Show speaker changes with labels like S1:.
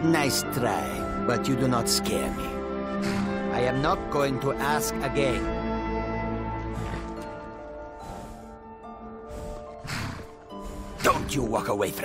S1: Nice try, but you do not scare me. I am not going to ask again. Don't you walk away from